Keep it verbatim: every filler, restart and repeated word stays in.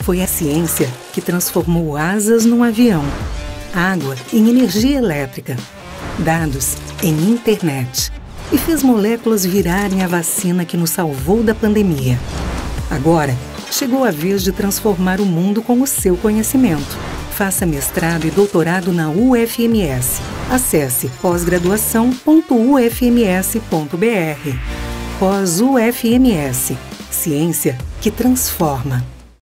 Foi a ciência que transformou asas num avião, água em energia elétrica, dados em internet e fez moléculas virarem a vacina que nos salvou da pandemia. Agora, chegou a vez de transformar o mundo com o seu conhecimento. Faça mestrado e doutorado na U F M S. Acesse pós graduação ponto u f m s ponto b r. Pós-U F M S. Ciência que transforma.